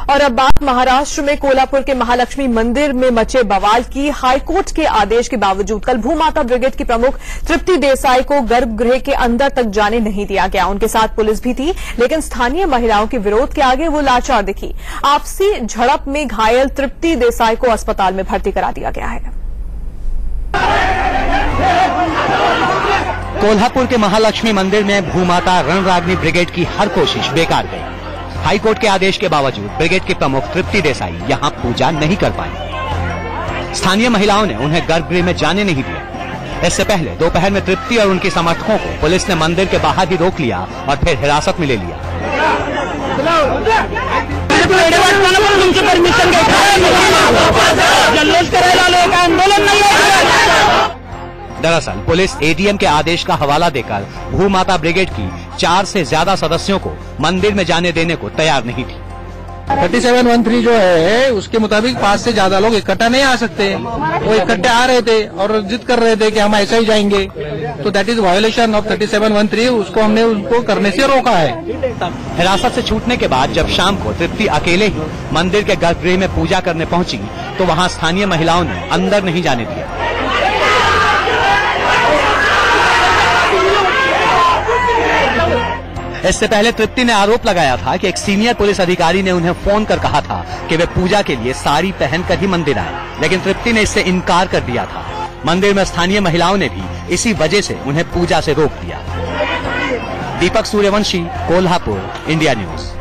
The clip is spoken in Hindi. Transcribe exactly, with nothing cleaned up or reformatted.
और अब बात महाराष्ट्र में कोल्हापुर के महालक्ष्मी मंदिर में मचे बवाल की। हाईकोर्ट के आदेश के बावजूद कल भूमाता ब्रिगेड की प्रमुख तृप्ति देसाई को गर्भगृह के अंदर तक जाने नहीं दिया गया। उनके साथ पुलिस भी थी, लेकिन स्थानीय महिलाओं के विरोध के आगे वो लाचार दिखी। आपसी झड़प में घायल तृप्ति देसाई को अस्पताल में भर्ती करा दिया गया है। कोल्हापुर के महालक्ष्मी मंदिर में भूमाता रणरागिनी ब्रिगेड की हर कोशिश बेकार गई। हाईकोर्ट के आदेश के बावजूद ब्रिगेड के प्रमुख तृप्ति देसाई यहां पूजा नहीं कर पाई। स्थानीय महिलाओं ने उन्हें गर्भगृह में जाने नहीं दिया। इससे पहले दोपहर में तृप्ति और उनके समर्थकों को पुलिस ने मंदिर के बाहर ही रोक लिया और फिर हिरासत में ले लिया। दरअसल पुलिस एडीएम के आदेश का हवाला देकर भूमाता ब्रिगेड की चार से ज्यादा सदस्यों को मंदिर में जाने देने को तैयार नहीं थी। सैंतीस सौ तेरह जो है उसके मुताबिक पांच से ज्यादा लोग इकट्ठा नहीं आ सकते। वो इकट्ठे आ रहे थे और जिद कर रहे थे कि हम ऐसा ही जाएंगे, तो दैट इज वायोलेशन ऑफ सैंतीस सौ तेरह। उसको हमने उनको करने से रोका है। हिरासत से छूटने के बाद जब शाम को तृप्ति अकेले ही मंदिर के गर्भगृह में पूजा करने पहुंची तो वहां स्थानीय महिलाओं ने अंदर नहीं जाने दिया। इससे पहले तृप्ति ने आरोप लगाया था कि एक सीनियर पुलिस अधिकारी ने उन्हें फोन कर कहा था कि वे पूजा के लिए साड़ी पहनकर ही मंदिर आए, लेकिन तृप्ति ने इससे इनकार कर दिया था। मंदिर में स्थानीय महिलाओं ने भी इसी वजह से उन्हें पूजा से रोक दिया। Deepak Suryavanshi, Kolhapur, India news.